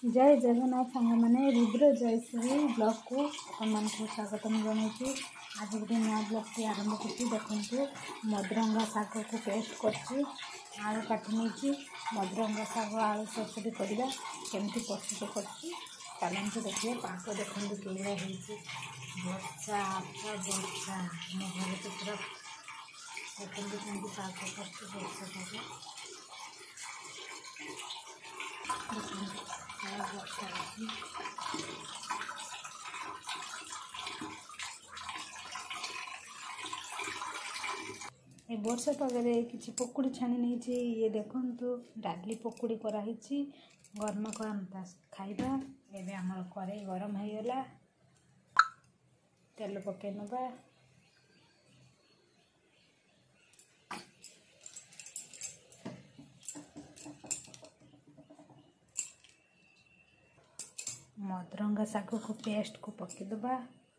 जय जगन्नाथ सांग मैंने रुद्र जयश्री ब्लॉग को अपन को स्वागतम जनाऊँ। आज गोटे नया ब्लॉग टी आरंभ कर देखु मदरंगा शाग को पेस्ट कर आलू काटी नहीं मदरंगा शाग आलू सरसरी करवा केमती प्रस्तुत कर देखिए पाक देखते कौड़ा वर्षा वर्षा मो घर तो पूरा देखते कमी पाक कर वर्षा ए वर्षा पागे किसी पकुड़ी छाणी नहीं ये देखु डाली पकुड़ी कराई गरमा गरम खाइबा। एबे आमर कड़े गरम हो गला तेल पके नबा मदरंगा शाग को पेस्ट को पकेदबा।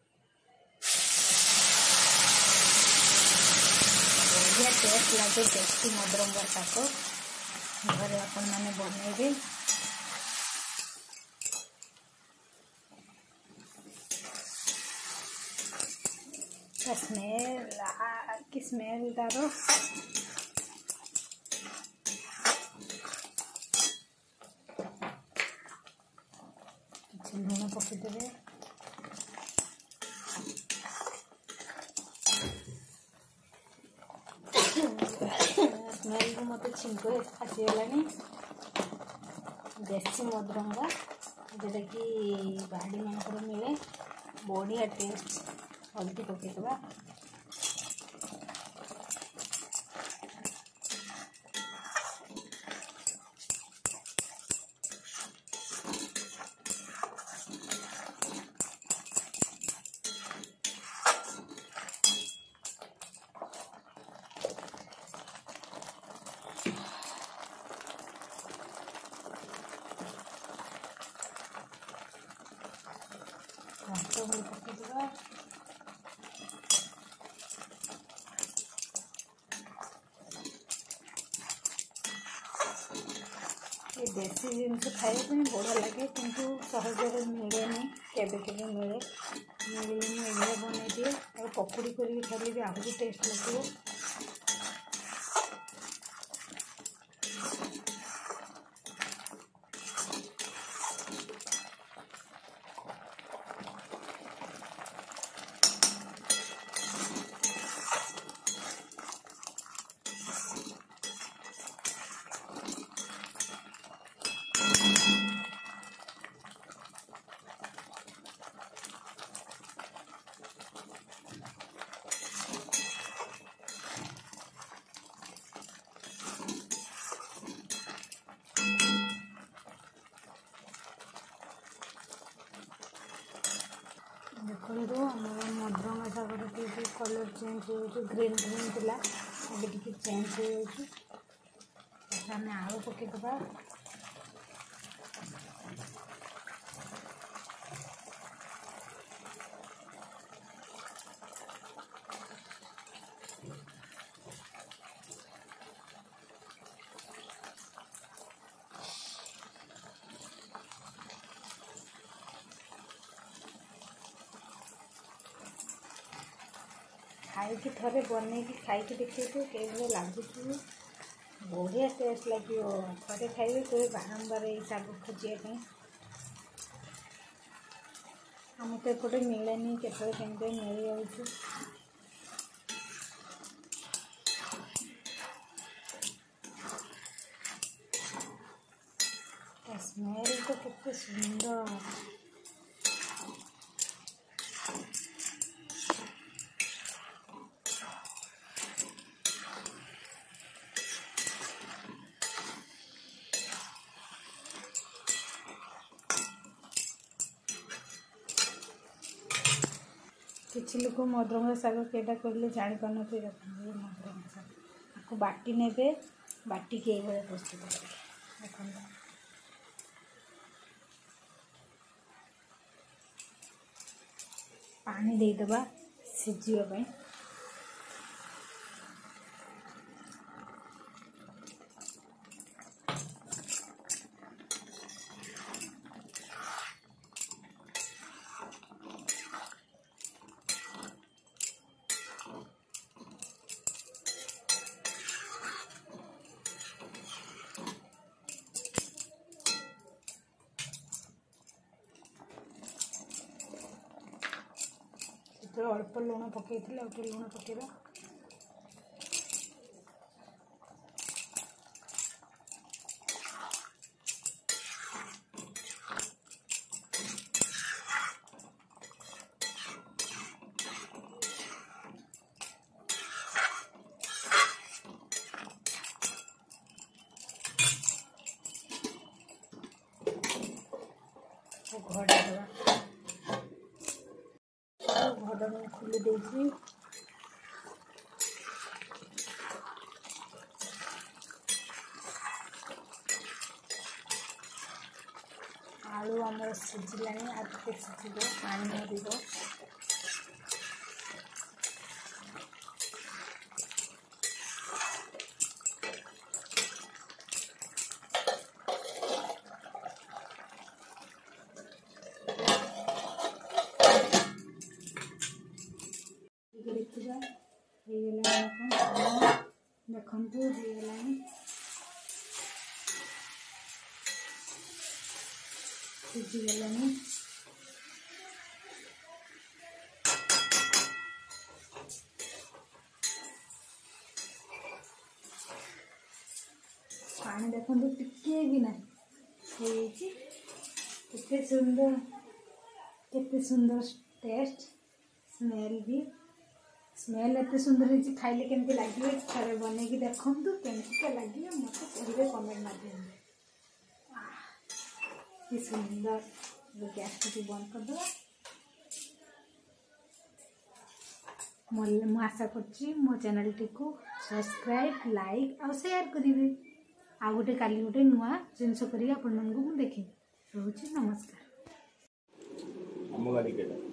बढ़िया टेस्ट लगे टेस्टी मदरंगा शाग घरे अपन मैंने बनइबे। स्मेल तार लुण पकईदे स्मेल को मत छिंक आसीगला। देसी मदरंगा जोटा कि बाड़ी मानक मिले बढ़िया टेस्ट हल्दी पकईदबा। ये देसी जिनस खाइबा बढ़िया लगे किंतु सहज मिले नहीं केवे मिले मिले बनई दिए और पकुड़ी कर खाली भी आहरी टेस्ट लगे। देखो मदरंगा शाग कलर चेंज हो ग्रीन ग्रीन थिला अभी चेंज हो आलू पकईदबा। खाई थे बन खाई देखिए कई लगुच बढ़िया टेस्ट लगे थे खाइबे कोई बारंबार ये शाग खोजापी आम तो एपटे मिलेनि केमी मिल जाऊँ। स्मेल तो कितने सुंदर किसी लोग मदरंगा शाग केटा कहले जापार मदरंगा शाग आपको बाटी ने बाटी के प्रस्तुत करें देख पानी देदबा सिझापी। तो अल्प लुण पकई लुण पकेबा घोड़ा घोड़ा में खुली देसी आलू आमर सिझिलानी आगे सिझिब पानी मरिब देखा देखु सिझीगलानी पानी देखु टिके भी ना केते सुंदर टेस्ट स्मेल भी स्मेल एत सुंदर है खाइले केमती लगे थे बन की देखु केमती लगे मत कहे कमेंट माध्यम कि सुंदर गैस को बंद करदे आशा कर मो चैनल टी को सब्सक्राइब लाइक और शेयर करेंगे आ गोटे काली गोटे नुआ जिनस कर देखे रोचे नमस्कार।